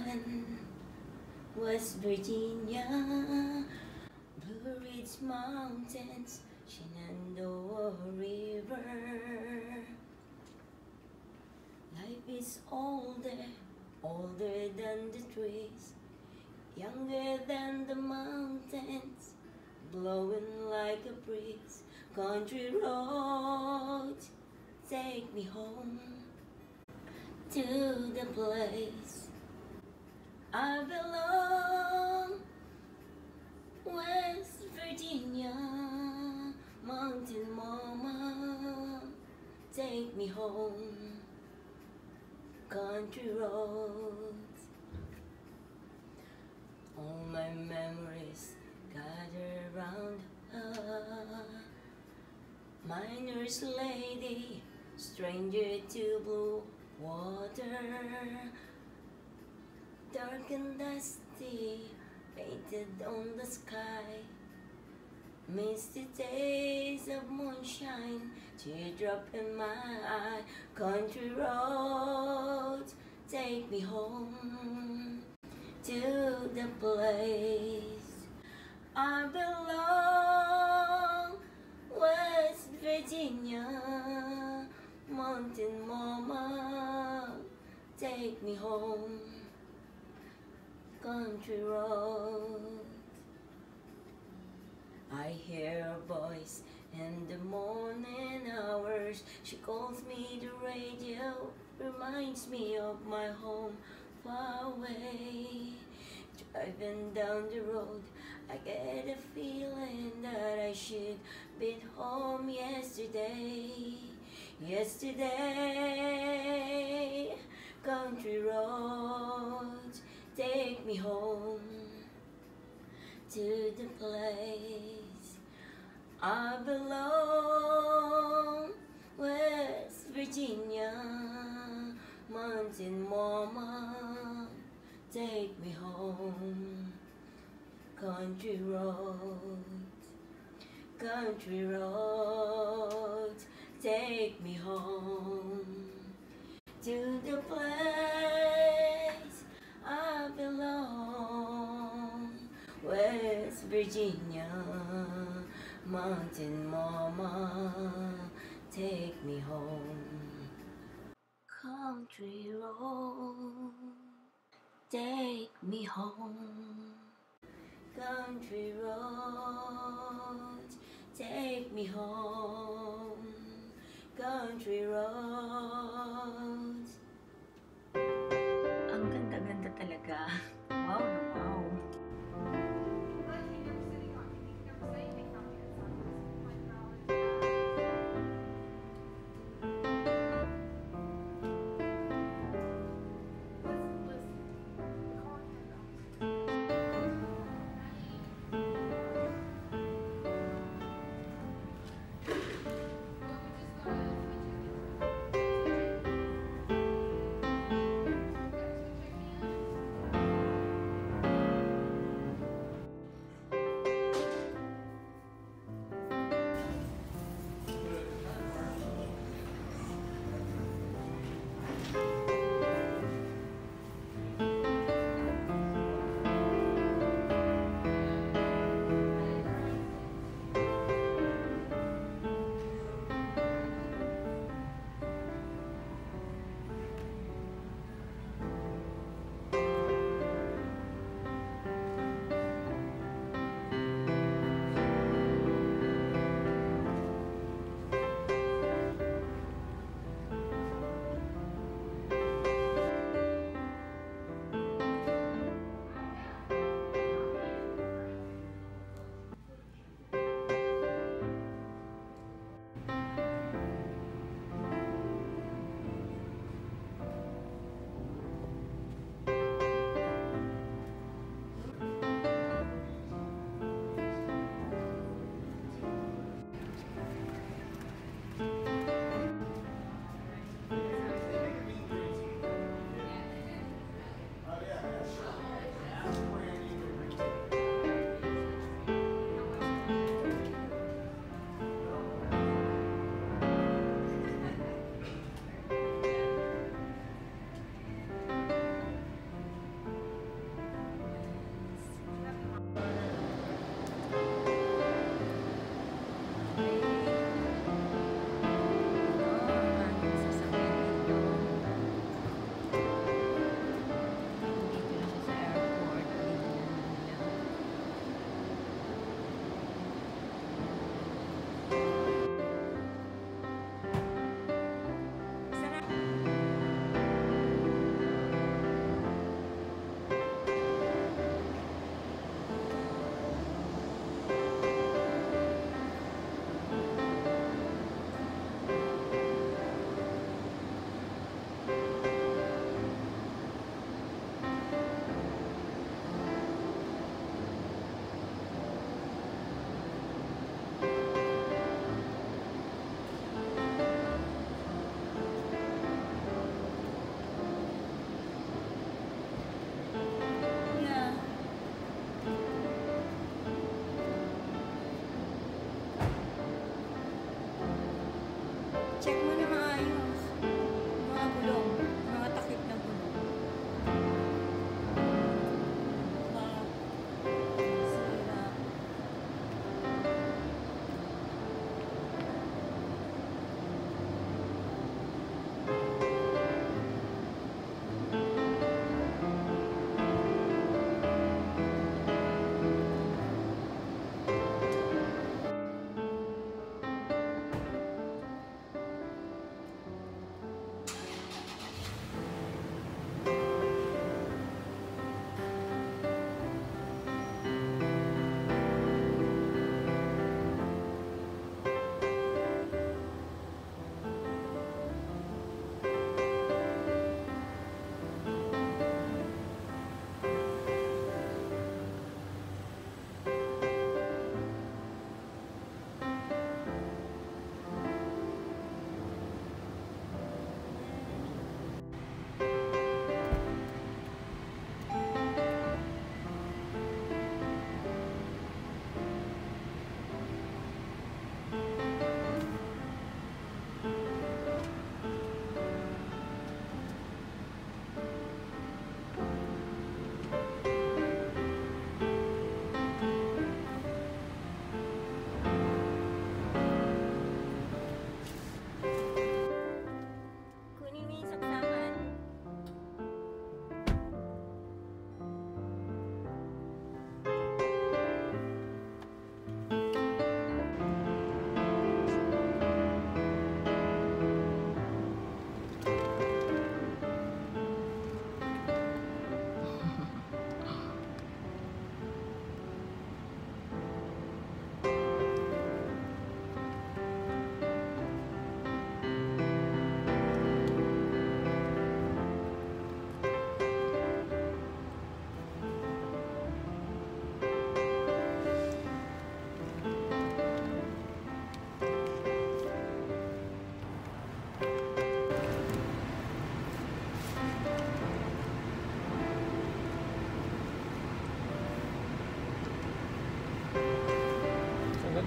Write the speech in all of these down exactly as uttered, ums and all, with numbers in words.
West Virginia, Blue Ridge Mountains, Shenandoah River. Life is older, older than the trees, younger than the mountains, blowing like a breeze. Country roads, take me home to the place I belong. West Virginia, Mountain Mama, take me home. Country roads, all my memories gather round her. Miner's lady, stranger to blue water, dark and dusty, painted on the sky. Misty days of moonshine, teardrop in my eye. Country roads, take me home to the place I belong. West Virginia, Mountain Mama, take me home. Country roads, I hear her voice in the morning hours. She calls me the radio, reminds me of my home far away. Driving down the road, I get a feeling that I should been home yesterday. Yesterday, country roads, take me home to the place I belong. West Virginia, Mountain Mama, take me home. Country roads, country roads, take me home to the place I belong. West Virginia, Mountain Mama, take me home. Country road, take me home. Country roads, take me home. Country roads. Ang ganda-ganda talaga. Wow na wow.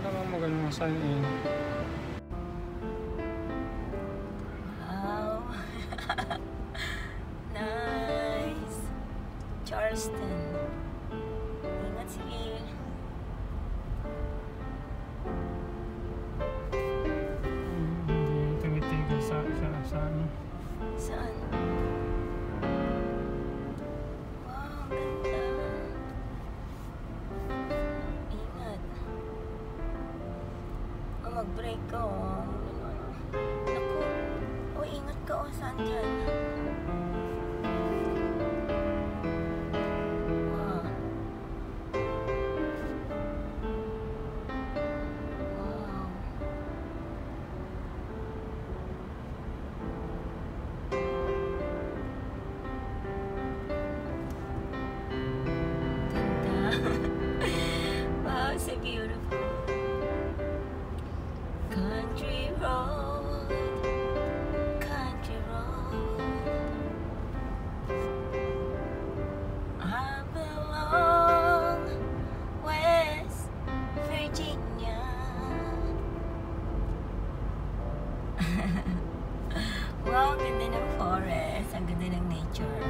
naman magaling mga sign in. Wow. Nice. Charleston. Ingat, sige. Hindi tumitigil sa, sa, sa ano. Saan? Wow, ganda. Ingat. Oh, mag-break ka, oh. Naku. Oh, ingat ka, oh. Saan dyan? Wow. Wow. Wow, so beautiful. Country road, country road. I belong West Virginia. Wow, ang ganda ng forest. Ang ganda ng nature.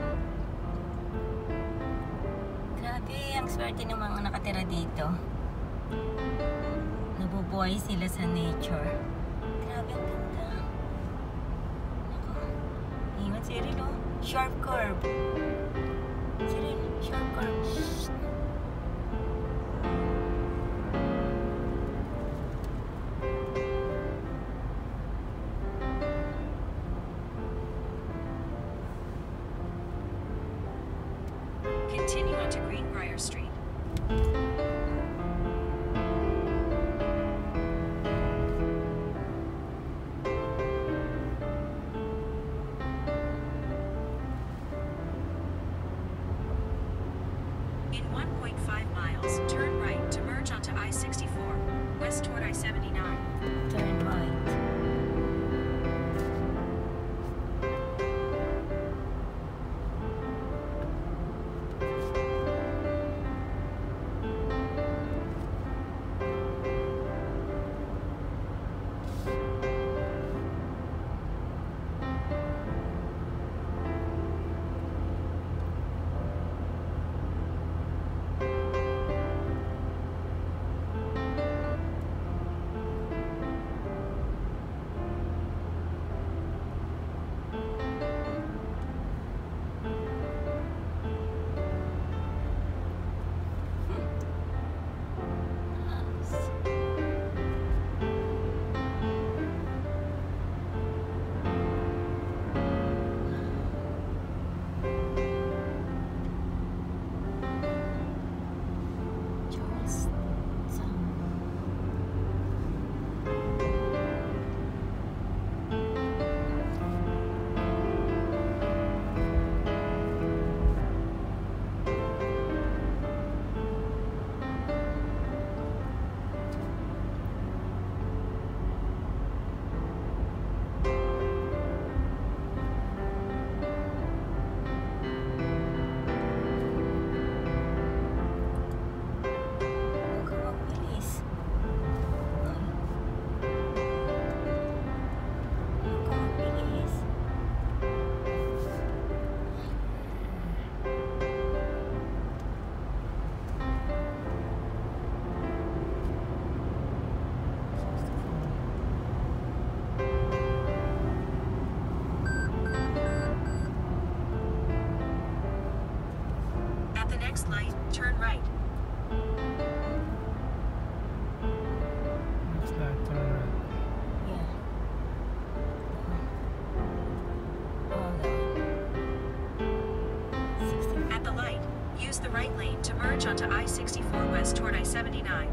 Grabe, ang swerte ng mga nakatira dito. Nabubuhay sila sa nature. Grabe, ang ganda. Naku. Ingat, Cyril, oh. Sharp curve. Cyril, sharp curve. Shh. Continue onto Greenbrier Street. In one point five miles, turn right to merge onto I sixty-four, west toward I seventy-nine. Turn right. Next light, turn right. Next light, turn right. Yeah. Hold on. sixty. At the light, use the right lane to merge onto I sixty-four west toward I seventy-nine.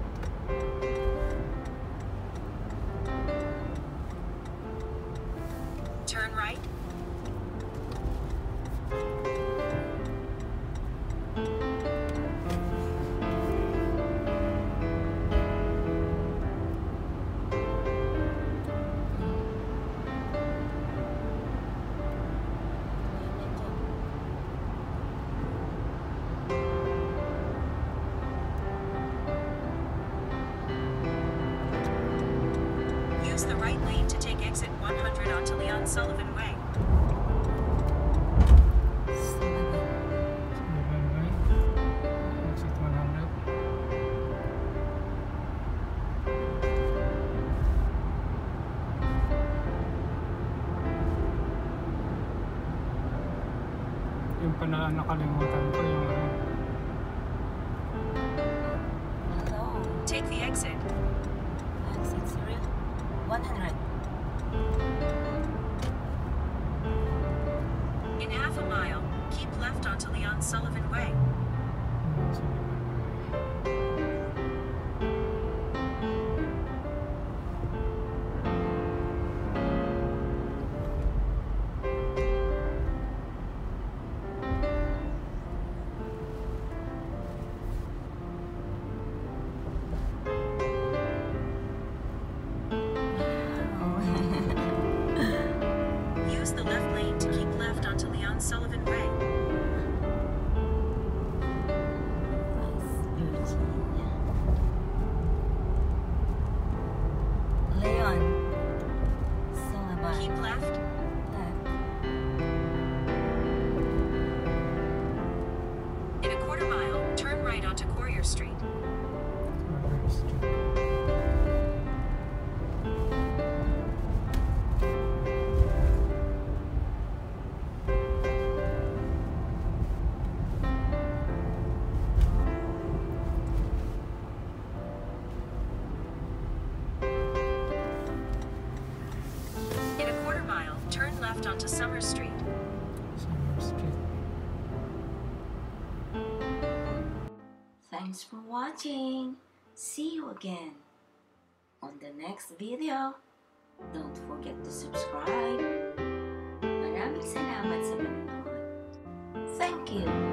Turn right. Use the right lane to take exit one hundred onto Leon Sullivan Way. Sullivan. Sullivan Way. Exit one hundred. Yung pala nakalimutan ko yung ano. Hello. Take the exit. Exit zero. one hundred. In half a mile, keep left onto Leon Sullivan Way. Yung Sullivan Way. Use the left lane to keep left onto Leon Sullivan Way. West Virginia. Leon. Sullivan. Keep left. Left. In a quarter mile, turn right onto Courier Street. Courier Street. In a quarter mile, turn left onto Summer Street. Summer Street. Thanks for watching. See you again on the next video. Don't forget to subscribe. Maraming salamat sa panonood. Thank you.